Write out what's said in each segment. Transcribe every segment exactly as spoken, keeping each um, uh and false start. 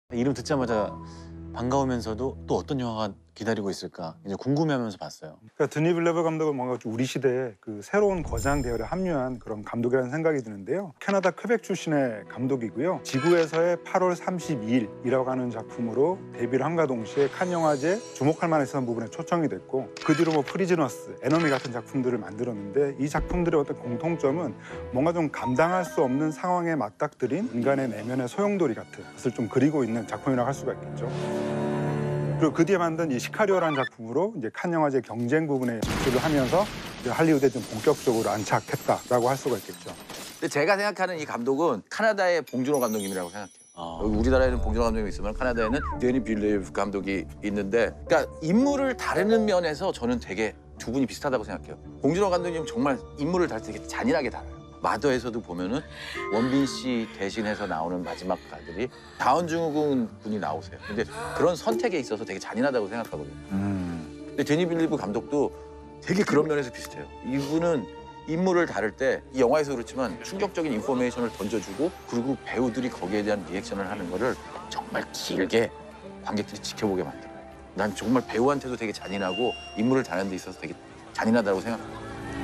이름 듣자마자 반가우면서도 또 어떤 영화가 기다리고 있을까 이제 궁금해하면서 봤어요. 그러니까 드니 빌레브 감독은 뭔가 좀 우리 시대에 그 새로운 거장 대열에 합류한 그런 감독이라는 생각이 드는데요. 캐나다 퀘벡 출신의 감독이고요. 지구에서의 팔월 삼십이일이라고 하는 작품으로 데뷔를 함과 동시에 칸 영화제 주목할 만했던 부분에 초청이 됐고 그 뒤로 뭐 프리즈너스, 에너미 같은 작품들을 만들었는데 이 작품들의 어떤 공통점은 뭔가 좀 감당할 수 없는 상황에 맞닥뜨린 인간의 내면의 소용돌이 같은 것을 좀 그리고 있는 작품이라고 할 수가 있겠죠. 그리고 그 뒤에 만든 이 시카리오라는 작품으로 이제 칸 영화제 경쟁 부분에 진출을 하면서 이제 할리우드에 좀 본격적으로 안착했다라고 할 수가 있겠죠. 근데 제가 생각하는 이 감독은 카나다의 봉준호 감독님이라고 생각해요. 아. 여기 우리나라에는 봉준호 감독이 있으면 카나다에는 데니 빌레브 감독이 있는데, 그러니까 인물을 다루는 면에서 저는 되게 두 분이 비슷하다고 생각해요. 봉준호 감독님 정말 인물을 다룰 때 되게 잔인하게 다뤄요. 마더에서도 보면은 원빈 씨 대신해서 나오는 마지막 가들이 다원증후군 분이 나오세요. 근데 그런 선택에 있어서 되게 잔인하다고 생각하거든요. 음. 근데 데니 빌리브 감독도 되게 그런 면에서 비슷해요. 이분은 인물을 다룰 때 이 영화에서 그렇지만 충격적인 인포메이션을 던져주고 그리고 배우들이 거기에 대한 리액션을 하는 거를 정말 길게 관객들이 지켜보게 만들어요. 난 정말 배우한테도 되게 잔인하고 인물을 다루는 데 있어서 되게 잔인하다고 생각해요.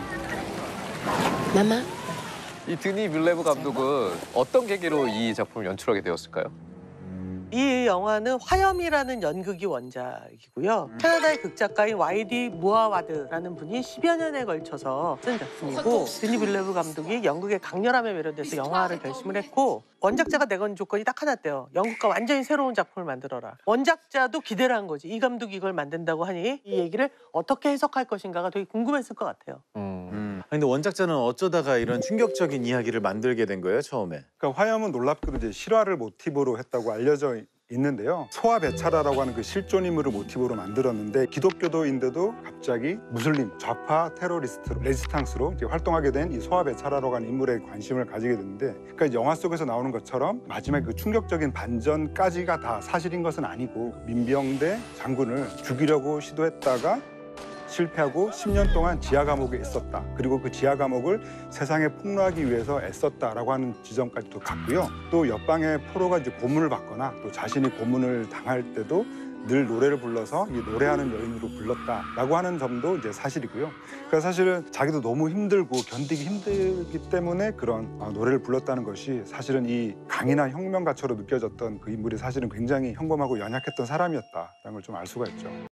마마. 이 드니 빌레브 감독은 어떤 계기로 이 작품을 연출하게 되었을까요? 이 영화는 화염이라는 연극이 원작이고요. 캐나다의 극작가인 와이디 무아와드라는 분이 십여 년에 걸쳐서 쓴 작품이고 드니 빌레브 감독이 연극의 강렬함에 매료돼서 영화를 결심을 했고 원작자가 내건 조건이 딱 하나였대요. 연극과 완전히 새로운 작품을 만들어라. 원작자도 기대를 한 거지. 이 감독이 이걸 만든다고 하니 이 얘기를 어떻게 해석할 것인가가 되게 궁금했을 것 같아요. 음. 음. 근데 원작자는 어쩌다가 이런 충격적인 이야기를 만들게 된 거예요 처음에? 그러니까 화염은 놀랍게도 이제 실화를 모티브로 했다고 알려져 있는데요. 소아베차라라고 하는 그 실존 인물을 모티브로 만들었는데 기독교도인데도 갑자기 무슬림 좌파 테러리스트로 레지스탕스로 이제 활동하게 된 이 소아베차라라고 하는 인물에 관심을 가지게 됐는데, 그러니까 영화 속에서 나오는 것처럼 마지막에 그 충격적인 반전까지가 다 사실인 것은 아니고 민병대 장군을 죽이려고 시도했다가 실패하고 십 년 동안 지하 감옥에 있었다. 그리고 그 지하 감옥을 세상에 폭로하기 위해서 애썼다라고 하는 지점까지도 갔고요. 또 옆방의 포로가 이제 고문을 받거나 또 자신이 고문을 당할 때도 늘 노래를 불러서 이 노래하는 여인으로 불렀다라고 하는 점도 이제 사실이고요. 그러니까 사실은 자기도 너무 힘들고 견디기 힘들기 때문에 그런 노래를 불렀다는 것이 사실은 이 강인한 혁명가처럼 느껴졌던 그 인물이 사실은 굉장히 현범하고 연약했던 사람이었다라는 걸 좀 알 수가 있죠.